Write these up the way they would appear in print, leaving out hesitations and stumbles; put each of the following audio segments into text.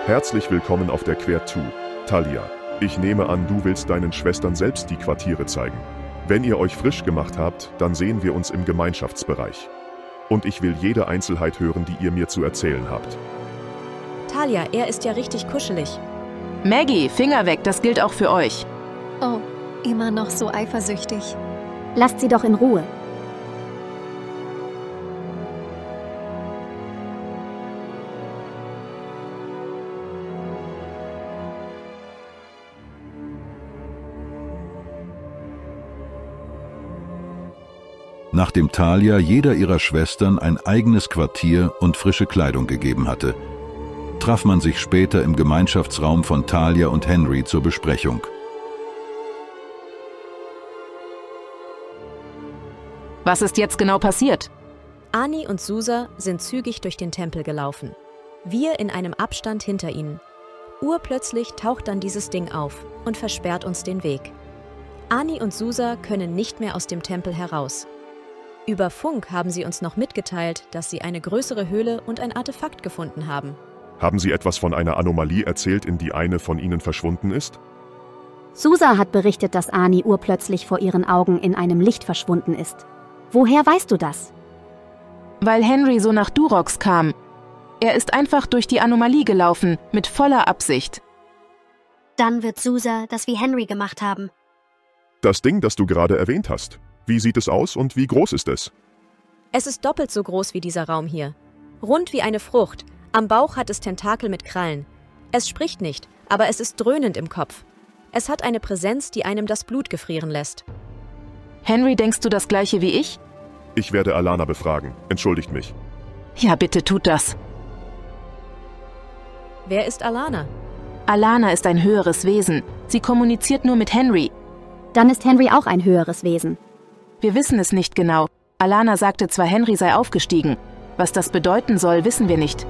Herzlich willkommen auf der Quer2. Talia, ich nehme an, du willst deinen Schwestern selbst die Quartiere zeigen. Wenn ihr euch frisch gemacht habt, dann sehen wir uns im Gemeinschaftsbereich. Und ich will jede Einzelheit hören, die ihr mir zu erzählen habt. Talia, er ist ja richtig kuschelig. Maggie, Finger weg, das gilt auch für euch. Oh, immer noch so eifersüchtig. Lasst sie doch in Ruhe. Nachdem Talia jeder ihrer Schwestern ein eigenes Quartier und frische Kleidung gegeben hatte, traf man sich später im Gemeinschaftsraum von Talia und Henry zur Besprechung. Was ist jetzt genau passiert? Ani und Susa sind zügig durch den Tempel gelaufen. Wir in einem Abstand hinter ihnen. Urplötzlich taucht dann dieses Ding auf und versperrt uns den Weg. Ani und Susa können nicht mehr aus dem Tempel heraus. Über Funk haben sie uns noch mitgeteilt, dass sie eine größere Höhle und ein Artefakt gefunden haben. Haben Sie etwas von einer Anomalie erzählt, in die eine von ihnen verschwunden ist? Susa hat berichtet, dass Ani urplötzlich vor ihren Augen in einem Licht verschwunden ist. Woher weißt du das? Weil Henry so nach Durox kam. Er ist einfach durch die Anomalie gelaufen, mit voller Absicht. Dann wird Susa das wie Henry gemacht haben. Das Ding, das du gerade erwähnt hast. Wie sieht es aus und wie groß ist es? Es ist doppelt so groß wie dieser Raum hier. Rund wie eine Frucht. Am Bauch hat es Tentakel mit Krallen. Es spricht nicht, aber es ist dröhnend im Kopf. Es hat eine Präsenz, die einem das Blut gefrieren lässt. Henry, denkst du das gleiche wie ich? Ich werde Alana befragen. Entschuldigt mich. Ja, bitte tut das. Wer ist Alana? Alana ist ein höheres Wesen. Sie kommuniziert nur mit Henry. Dann ist Henry auch ein höheres Wesen. Wir wissen es nicht genau. Alana sagte zwar, Henry sei aufgestiegen. Was das bedeuten soll, wissen wir nicht.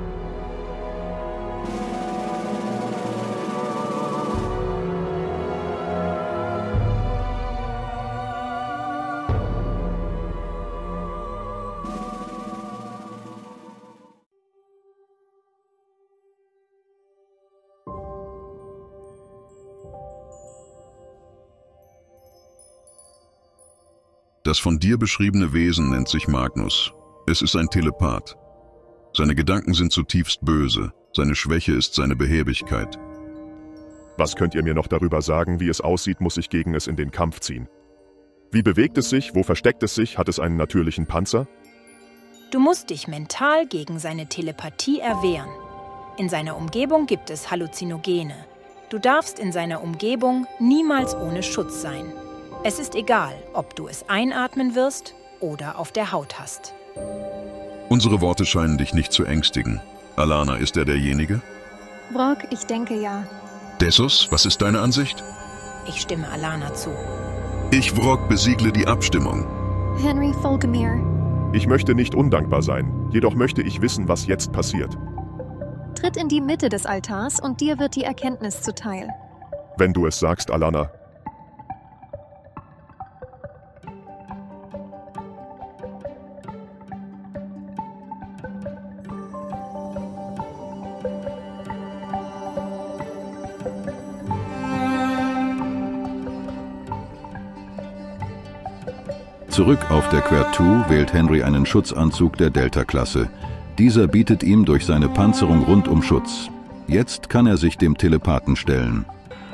Das von dir beschriebene Wesen nennt sich Magnus. Es ist ein Telepath. Seine Gedanken sind zutiefst böse. Seine Schwäche ist seine Behäbigkeit. Was könnt ihr mir noch darüber sagen, wie es aussieht, muss ich gegen es in den Kampf ziehen? Wie bewegt es sich? Wo versteckt es sich? Hat es einen natürlichen Panzer? Du musst dich mental gegen seine Telepathie erwehren. In seiner Umgebung gibt es Halluzinogene. Du darfst in seiner Umgebung niemals ohne Schutz sein. Es ist egal, ob du es einatmen wirst oder auf der Haut hast. Unsere Worte scheinen dich nicht zu ängstigen. Alana, ist er derjenige? Brock, ich denke ja. Dessus, was ist deine Ansicht? Ich stimme Alana zu. Ich, Vrock, besiegle die Abstimmung. Henry Fulgemir. Ich möchte nicht undankbar sein, jedoch möchte ich wissen, was jetzt passiert. Tritt in die Mitte des Altars und dir wird die Erkenntnis zuteil. Wenn du es sagst, Alana. Zurück auf der Quer2 wählt Henry einen Schutzanzug der Delta-Klasse. Dieser bietet ihm durch seine Panzerung rundum Schutz. Jetzt kann er sich dem Telepathen stellen.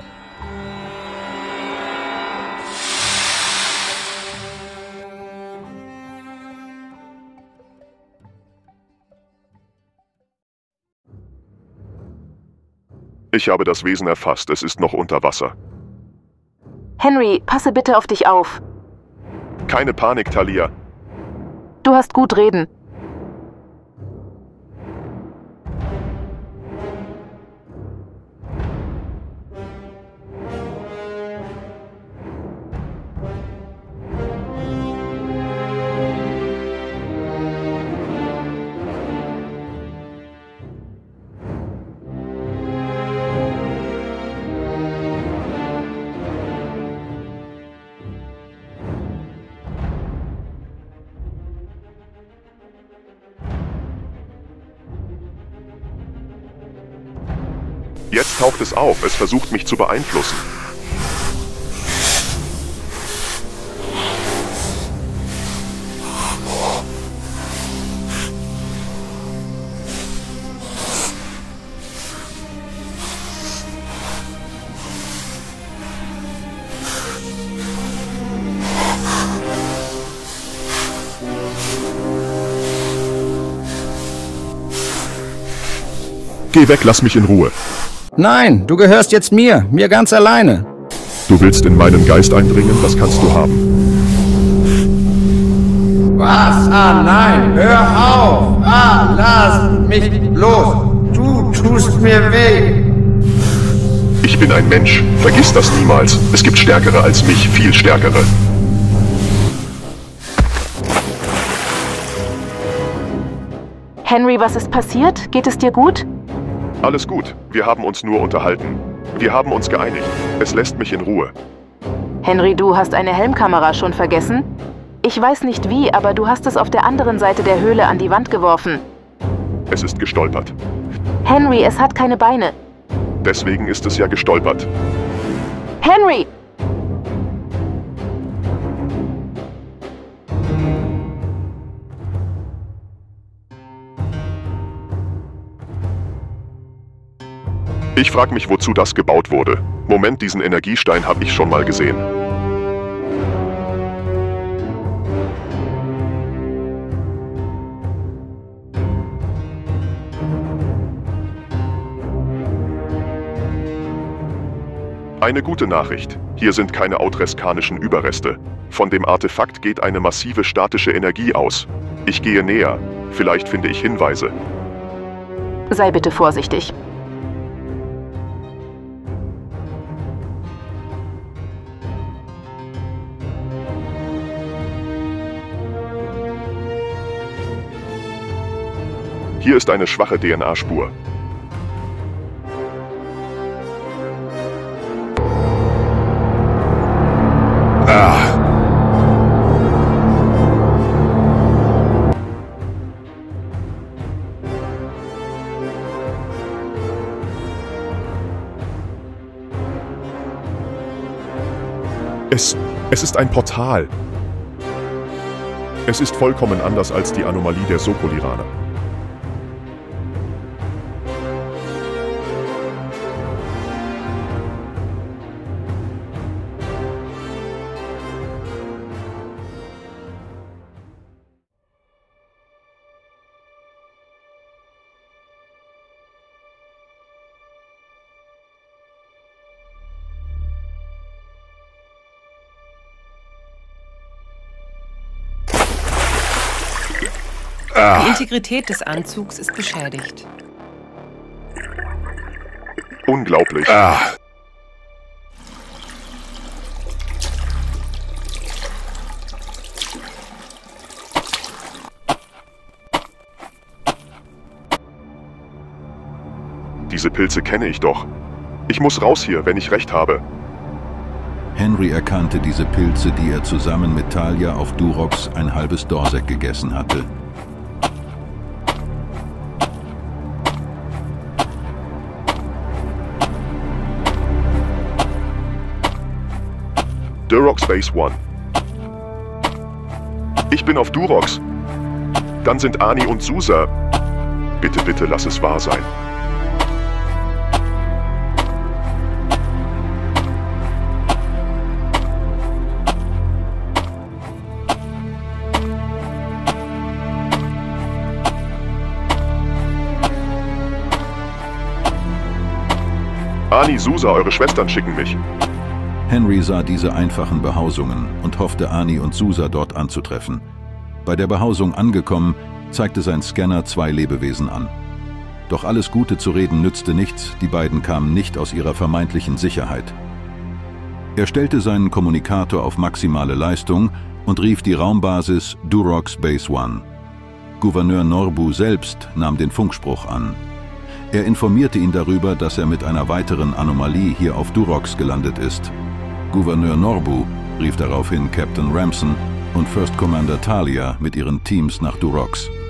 Ich habe das Wesen erfasst, es ist noch unter Wasser. Henry, passe bitte auf dich auf. Keine Panik, Talia. Du hast gut reden. Jetzt taucht es auf, es versucht mich zu beeinflussen. Geh weg, lass mich in Ruhe. Nein, du gehörst jetzt mir ganz alleine. Du willst in meinen Geist eindringen, das kannst du haben. Was? Ah, nein, hör auf! Ah, lass mich los! Du tust mir weh! Ich bin ein Mensch, vergiss das niemals. Es gibt Stärkere als mich, viel Stärkere. Henry, was ist passiert? Geht es dir gut? Alles gut, wir haben uns nur unterhalten. Wir haben uns geeinigt. Es lässt mich in Ruhe. Henry, du hast eine Helmkamera schon vergessen? Ich weiß nicht wie, aber du hast es auf der anderen Seite der Höhle an die Wand geworfen. Es ist gestolpert. Henry, es hat keine Beine. Deswegen ist es ja gestolpert. Henry! Ich frage mich, wozu das gebaut wurde. Moment, diesen Energiestein habe ich schon mal gesehen. Eine gute Nachricht. Hier sind keine outreskanischen Überreste. Von dem Artefakt geht eine massive statische Energie aus. Ich gehe näher. Vielleicht finde ich Hinweise. Sei bitte vorsichtig. Hier ist eine schwache DNA-Spur. Es ist ein Portal. Es ist vollkommen anders als die Anomalie der Sokoliraner. Die Integrität des Anzugs ist beschädigt. Unglaublich. Diese Pilze kenne ich doch. Ich muss raus hier, wenn ich recht habe. Henry erkannte diese Pilze, die er zusammen mit Talia auf Durox ein halbes Dorsek gegessen hatte. Durox Base 1. Ich bin auf Durox. Dann sind Ani und Susa. Bitte, bitte, lass es wahr sein. Ani, Susa, eure Schwestern schicken mich. Henry sah diese einfachen Behausungen und hoffte, Ani und Susa dort anzutreffen. Bei der Behausung angekommen, zeigte sein Scanner 2 Lebewesen an. Doch alles Gute zu reden nützte nichts, die beiden kamen nicht aus ihrer vermeintlichen Sicherheit. Er stellte seinen Kommunikator auf maximale Leistung und rief die Raumbasis Durox Base 1. Gouverneur Norbu selbst nahm den Funkspruch an. Er informierte ihn darüber, dass er mit einer weiteren Anomalie hier auf Durox gelandet ist. Gouverneur Norbu rief daraufhin Captain Ramson und First Commander Talia mit ihren Teams nach Durox.